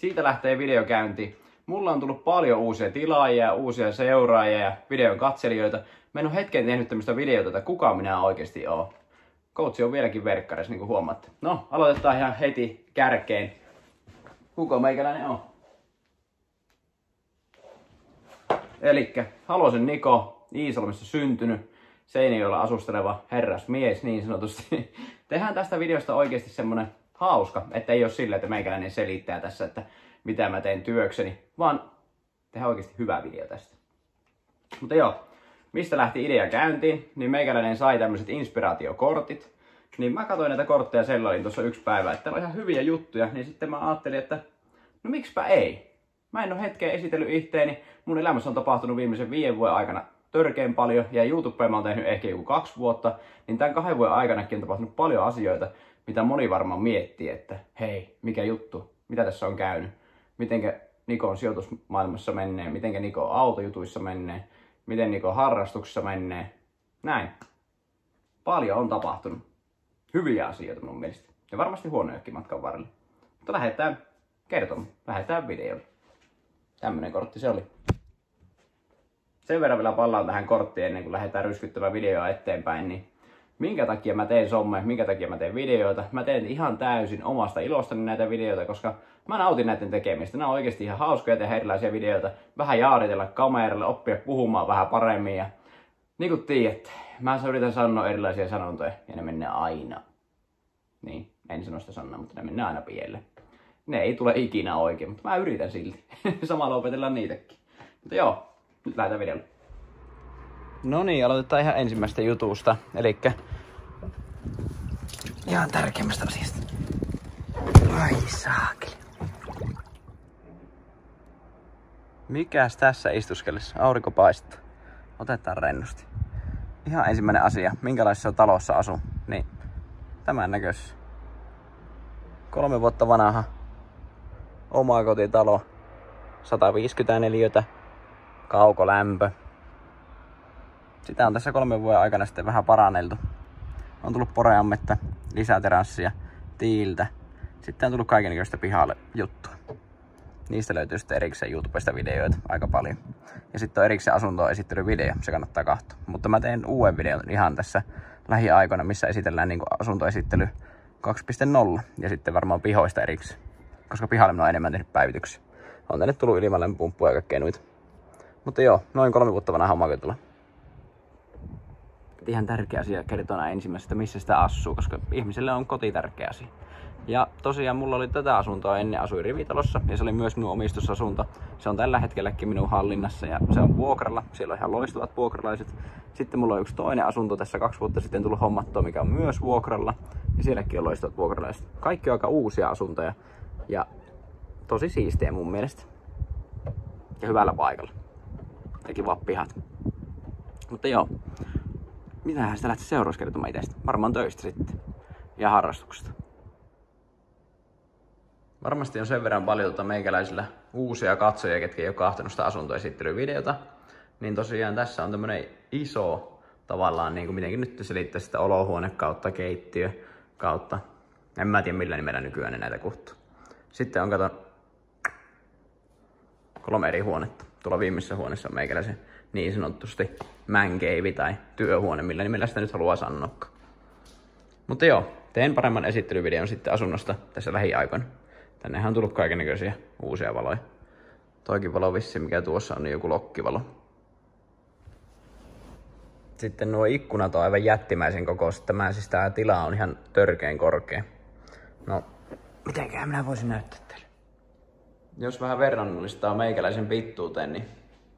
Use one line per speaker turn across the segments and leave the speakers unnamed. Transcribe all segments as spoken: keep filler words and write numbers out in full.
Siitä lähtee videokäynti. Mulla on tullut paljon uusia tilaajia, uusia seuraajia ja videon katselijoita. Mä en ole hetken tehnyt tämmöistä videota, että kuka minä oikeasti oon. Coachi on vieläkin verkkaris, niin kuin huomaatte. No, aloitetaan ihan heti kärkeen. Kuka meikäläinen on? Elikkä Halosen Niko, Iisalmessa syntynyt, Seinäjoella asusteleva herrasmies niin sanotusti. Tehdään tästä videosta oikeasti semmonen hauska, että ei ole silleen, että meikäläinen selittää tässä, että mitä mä teen työkseni, vaan tehdään oikeasti hyvä video tästä. Mutta joo, mistä lähti idea käyntiin, niin meikäläinen sai tämmöiset inspiraatiokortit. Niin mä katsoin näitä kortteja sellain tuossa yksi päivä, että täällä on ihan hyviä juttuja, niin sitten mä ajattelin, että no miksipä ei. Mä en ole hetkeä esitellyt itteeni, mun elämässä on tapahtunut viimeisen viiden vuoden aikana törkeen paljon, ja YouTubeen mä oon tehnyt ehkä joku kaksi vuotta, niin tämän kahden vuoden aikanakin on tapahtunut paljon asioita, mitä moni varmaan miettii, että hei, mikä juttu, mitä tässä on käynyt, mitenkä Niko on sijoitusmaailmassa menee, mitenkä Niko on autojutuissa menee, miten Niko on harrastuksessa menee, näin. Paljon on tapahtunut. Hyviä asioita mun mielestä, ja varmasti huonojakin matkan varrella. Mutta lähdetään kertomaan, lähdetään videolle. Tämmönen kortti se oli. Sen verran vielä pallaan tähän korttiin ennen kuin lähdetään ryskyttämään videoa eteenpäin, niin minkä takia mä teen somme, minkä takia mä teen videoita. Mä teen ihan täysin omasta ilostani näitä videoita, koska mä nautin näiden tekemistä. Nämä on oikeasti ihan hauskoja tehdä erilaisia videoita. Vähän jaaritella kameralle, oppia puhumaan vähän paremmin. Ja niin kuin tiedätte, mä yritän sanoa erilaisia sanontoja ja ne menee aina. Niin, en sano sitä sanaa, mutta ne menee aina pieleen. Ne ei tule ikinä oikein, mutta mä yritän silti. Samalla opetellaan niitäkin. Mutta joo, nyt lähdetään videolle. No niin, aloitetaan ihan ensimmäistä jutusta. Elikkä ihan tärkeimmästä asiasta. Ai saakeli. Mikäs tässä istuskellessa? Aurinko paistaa. Otetaan rennosti. Ihan ensimmäinen asia. Minkälaisessa talossa asun? Niin, tämän näköisessä. Kolme vuotta vanha. Oma kotitalo. sata viisikymmentä neliötä. Kaukolämpö. Sitä on tässä kolmen vuoden aikana sitten vähän paranneltu. On tullut poreammetta, lisäteranssia, tiiltä. Sitten on tullut kaikennäköistä pihalle juttua. Niistä löytyy sitten erikseen YouTubesta videoita aika paljon. Ja sitten on erikseen asuntoon esittelyvideo, se kannattaa katsoa. Mutta mä teen uuden videon ihan tässä lähiaikoina, missä esitellään niin kuin asuntoesittely kaksi piste nolla. Ja sitten varmaan pihoista erikseen. Koska pihalle mä oon enemmän tehnyt päivityksiä. On tänne tullut ilmalämpöpumppuja ja kaikkea noita. Mutta joo, noin kolme vuotta vanha omakotitalo. Ihan tärkeä asia kertona ensimmäisestä, missä sitä asuu, koska ihmiselle on koti tärkeä asia. Ja tosiaan mulla oli tätä asuntoa ennen, asuin rivitalossa ja se oli myös minun omistusasunto. Se on tällä hetkelläkin minun hallinnassa ja se on vuokralla. Siellä on ihan loistavat vuokralaiset. Sitten mulla on yksi toinen asunto tässä kaksi vuotta sitten tullut hommattua, mikä on myös vuokralla. Ja sielläkin on loistavat vuokralaiset. Kaikki on aika uusia asuntoja ja tosi siistejä mun mielestä. Ja hyvällä paikalla. Ja kivat pihat. Mutta joo. Mitähän sitä lähti seuraavaksi kertomaan itsestä? Varmaan töistä sitten. Ja harrastuksesta. Varmasti on sen verran paljon tuota meikäläisillä uusia katsojia, ketkä ei ole kahtanut sitä asuntoesittelyvideota. Niin tosiaan tässä on tämmönen iso tavallaan, niin kuin mitenkin nyt selittää sitä olohuone kautta keittiö kautta. En mä tiedä millä nimellä nykyään näitä kutsuu. Sitten on kato kolme eri huonetta. Tuolla viimeisessä huoneessa on meikäläisen niin sanotusti man cave tai työhuone, millä nimellä sitä nyt haluaa sanoa. Mutta joo, teen paremman esittelyvideon sitten asunnosta tässä lähiaikoina. Tännehän on tullut kaikennäköisiä uusia valoja. Toikin valo vissi, mikä tuossa on, niin joku lokkivalo. Sitten nuo ikkunat on aivan jättimäisen kokoiset. Tämä siis tää tila on ihan törkeen korkea. No, mitenkään minä voisin näyttää teille. Jos vähän verrannollistaa meikäläisen pittuuteen, niin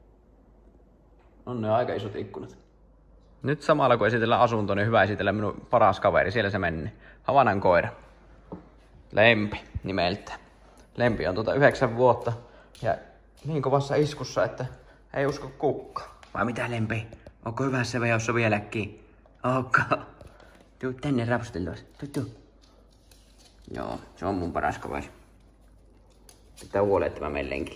on ne aika isot ikkunat. Nyt samalla kun esitellään asunto, niin hyvä esitellä minun paras kaveri. Siellä se meni. Havanan koira. Lempi nimeltä. Lempi on tuota yhdeksän vuotta ja niin kovassa iskussa, että ei usko kukka. Vai mitä Lempi? Onko hyvässä vejossa vieläkin? Onko? Tuu tänne rapsteltaas. Tuu tuu. Joo, se on mun paras kaveri. Pitää huolehtia meidän lenkille.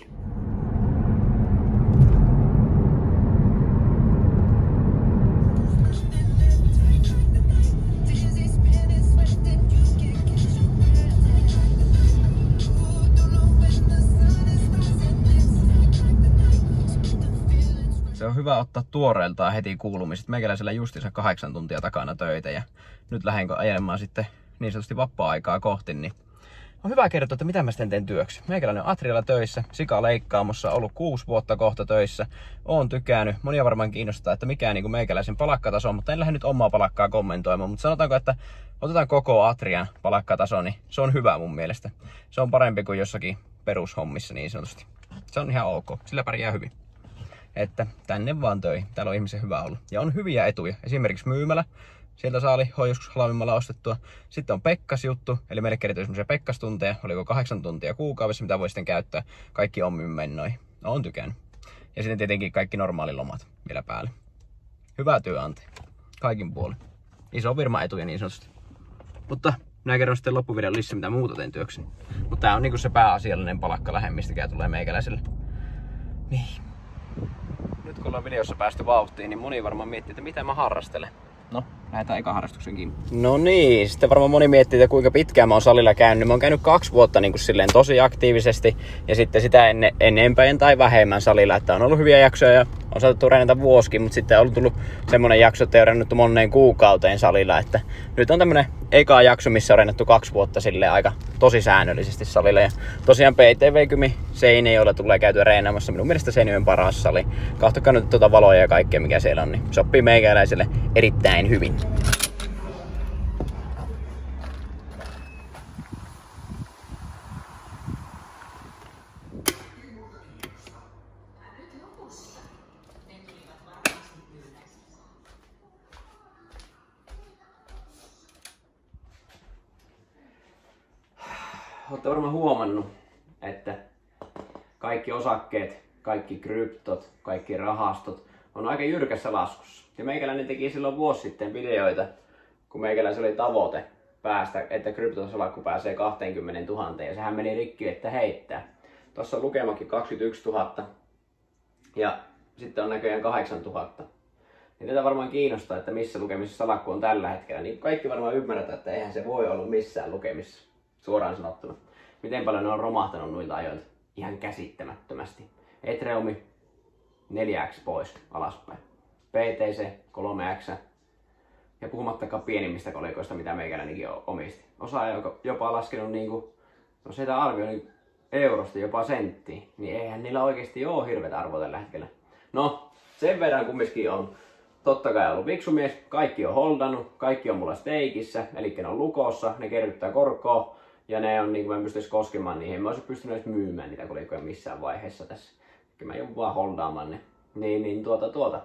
hyvä ottaa tuoreeltaan heti kuulumiset. Meikäläisellä justiinsa kahdeksan tuntia takana töitä ja nyt lähden ajelemaan sitten niin sanotusti vapaa-aikaa kohti, niin on hyvä kertoa, että mitä mä sitten teen työksi. Meikäläinen on Atrialla töissä, sikaleikkaamossa, ollut kuusi vuotta kohta töissä. Oon tykännyt, monia varmaan kiinnostaa, että mikä niin kuin meikäläisen palakkataso on, mutta en lähde nyt omaa palakkaa kommentoimaan. Mutta sanotaanko, että otetaan koko Atrian palakkataso, niin se on hyvä mun mielestä. Se on parempi kuin jossakin perushommissa niin sanotusti. Se on ihan ok, sillä pärjää hyvin. Että tänne vaan töihin, täällä on ihmisen hyvä olla. Ja on hyviä etuja, esimerkiksi myymälä. Sieltä saa joskus halvimmalla ostettua. Sitten on Pekkas-juttu, eli meille kerätään semmoisia Pekkas-tunteja, oliko kahdeksan tuntia kuukaudessa, mitä voi sitten käyttää kaikki omiin mennoihin. No, on tykännyt. Ja sitten tietenkin kaikki normaalilomat vielä päälle. Hyvä työnantaja, kaikin puolin. Iso firma etuja niin sanotusti. Mutta minä kerron sitten loppuvideon lisää, mitä muuta teen työkseni. Mutta tää on niinku se pääasiallinen palakka lähemmistäkään tulee meikäläiselle. Niin. Nyt kun ollaan videossa päästy vauhtiin, niin moni varmaan miettii, että mitä mä harrastelen. No, lähdetään eka harrastuksen kiinni. No niin, sitten varmaan moni miettii, että kuinka pitkään mä oon salilla käynyt. Mä oon käynyt kaksi vuotta niin kuin silleen tosi aktiivisesti ja sitten sitä enne, enempään tai vähemmän salilla. Että on ollut hyviä jaksoja ja on saatu reenata vuosikin, mutta sitten on ollut tullut semmonen jakso, että ei ole reenattu moneen kuukauteen salilla. Että nyt on tämmönen eka jakso, missä on reenattu kaksi vuotta silleen aika tosi säännöllisesti salilla. Ja tosiaan P T V-kymi Seinäjoella tulee käytyä reenaamassa. Minun mielestä Seinäjoen paras sali. Kahtokaa nyt tuota valoja ja kaikkea mikä siellä on, niin sopii meikäläiselle erittäin hyvin. Olette varmaan huomannut, että kaikki osakkeet, kaikki kryptot, kaikki rahastot on aika jyrkässä laskussa. Ja meikäläinen teki silloin vuosi sitten videoita, kun meikäläisellä oli tavoite päästä, että kryptosalakku pääsee kaksikymmentätuhatta ja sehän meni rikki, että heittää. Tuossa on lukemakin kaksikymmentäyksituhatta ja sitten on näköjään kahdeksantuhatta. Niin tätä varmaan kiinnostaa, että missä lukemissa salakku on tällä hetkellä. Niin kaikki varmaan ymmärretään, että eihän se voi olla missään lukemissa, suoraan sanottuna. Miten paljon ne on romahtanut noilta ajoilta? Ihan käsittämättömästi. Ethereumi neljä x pois alaspäin. P T C kolme x. Ja puhumattakaan pienimmistä kolikoista, mitä meikäläinenkin omisti. Osa on jopa laskenut niinku, no sitä arvioin eurosta jopa senttiin. Niin eihän niillä oikeesti ole hirveät arvoa tällä hetkellä. No, sen verran kumminkin on totta kai ollut viksumies. Kaikki on holdannut, kaikki on mulla steikissä, eli ne on lukossa, ne kerryttää korkoa. Ja ne on niinku, mä en pystyisi koskemaan niihin. Mä olisin pystynyt edes myymään niitä kolikoja missään vaiheessa tässä. Eli mä joudun vaan holdaamaan ne. Niin, niin tuota tuota.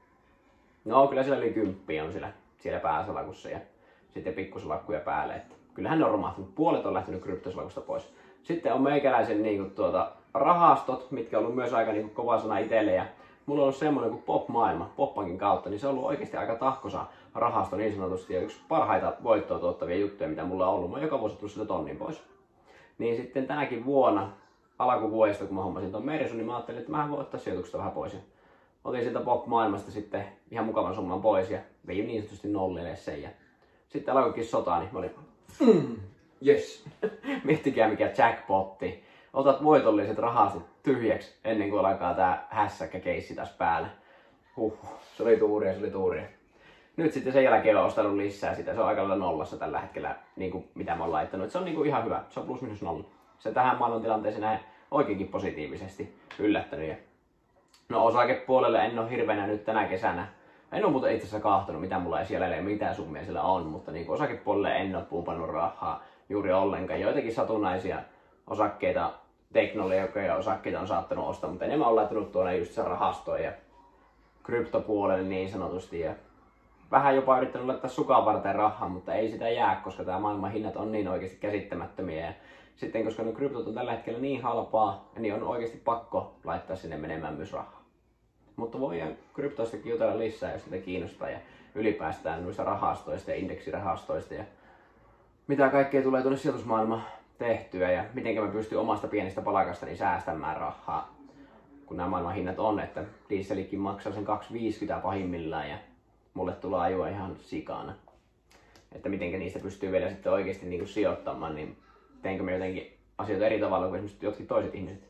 No kyllä siellä yli kymppiä on siellä, siellä pääsalakussa ja sitten pikkusalakkuja päälle. Että kyllähän ne on romahtunut. Puolet on lähtenyt kryptosalakusta pois. Sitten on meikäläisen niinku tuota rahastot, mitkä on ollut myös aika niinku kova sana itselle. Ja mulla on ollut semmonen kuin Pop-maailma, Poppankin kautta, niin se on ollut oikeasti aika tahkosa rahasto niin sanotusti. Ja yksi parhaita voittoa tuottavia juttuja, mitä mulla on ollut. Mä oon joka vuosi tullut sitä tonnin pois. Niin sitten tänäkin vuonna, alkuvuodesta kun mä hommasin ton Mersun, niin mä ajattelin, että mä voin ottaa sijoituksesta vähän pois. Ja otin sieltä Pop-maailmasta sitten ihan mukavan summan pois ja vein niin sanotusti nollille sen. Ja sitten alkoikin sotaa, niin mä olin, mm, yes. Miettikää mikä jackpotti. Otat voitolliset rahastot tyhjäksi ennen kuin alkaa tää hässäkkä keissi taas päällä. Huh, se oli tuuria, se oli tuuria. Nyt sitten sen jälkeen on ostanut lisää sitä. Se on aika lailla nollassa tällä hetkellä, niin kuin mitä mä oon laittanut. Se on niin kuin ihan hyvä. Se on plus minus nolla. Se tähän maailmantilanteeseen näin oikeinkin positiivisesti yllättänyt. Ja no osakepuolelle en ole hirveänä nyt tänä kesänä. En ole muuten itse asiassa kahtonut, mitä mulla ei siellä ole, mitään summia siellä on. Mutta niin kuin osakepuolelle en ole pumpannut rahaa juuri ollenkaan. Joitakin satunnaisia osakkeita, teknologiaa osakkeita on saattanut ostaa. Mutta enemmän on laittanut tuonne just sen rahastoon ja kryptopuolelle niin sanotusti. Ja vähän jopa yrittänyt laittaa sukaan varten rahaa, mutta ei sitä jää, koska tämä maailman hinnat on niin oikeasti käsittämättömiä. Ja sitten koska ne kryptot on tällä hetkellä niin halpaa, niin on oikeasti pakko laittaa sinne menemään myös rahaa. Mutta voidaan kryptoistakin jutella lisää, jos sitä kiinnostaa ja ylipäästään noista rahastoista ja indeksirahastoista ja mitä kaikkea tulee tuonne sijoitusmaailmaan tehtyä ja miten mä pystyn omasta pienestä palakastani säästämään rahaa. Kun nämä maailman hinnat on, että dieselikin maksaa sen kaksi viisikymmentä pahimmillaan ja mulle tulee ajua ihan sikana. Että miten niistä pystyy vielä sitten oikeasti niin kuin sijoittamaan, niin teinkö me jotenkin asioita eri tavalla kuin esimerkiksi jotkin toiset ihmiset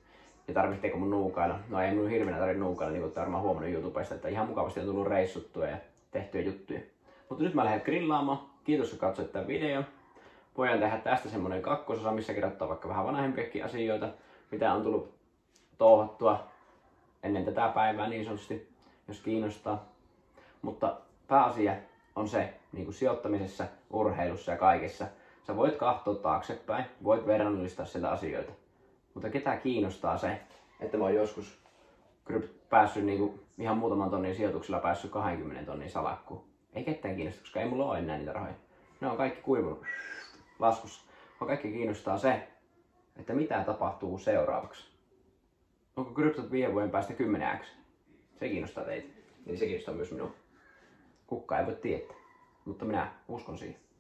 Ja tarvitseeko mun nuukailla? No ei mun hirveänä tarvitse nuukailla, niin kuin varmaan huomannut YouTubesta, että ihan mukavasti on tullut reissuttua ja tehtyä juttuja. Mutta nyt mä lähden grillaamaan. Kiitos kun katsoit tämän videon. Voidaan tehdä tästä semmonen kakkososa, missä kerrotaan vaikka vähän vanhempiakin asioita, mitä on tullut touhattua ennen tätä päivää niin sanotusti, jos kiinnostaa. Mutta pääasia on se, niin kuin sijoittamisessa, urheilussa ja kaikessa. Sä voit katsoa taaksepäin, voit verrannollistaa sieltä asioita. Mutta ketä kiinnostaa se, että mä oon joskus päässyt niin kuin ihan muutaman tonnin sijoituksilla päässyt kaksikymmentä tonnin salakkuun. Ei ketään kiinnosta, koska ei mulla ole enää niitä rahoja. Ne on kaikki kuivunut laskussa. Vaan kaikki kiinnostaa se, että mitä tapahtuu seuraavaksi. Onko kryptot viiden vuoden päästä kymmenen x? Se kiinnostaa teitä. Niin se kiinnostaa myös minua. Kukaan ei voi tietää. Mutta minä uskon siihen.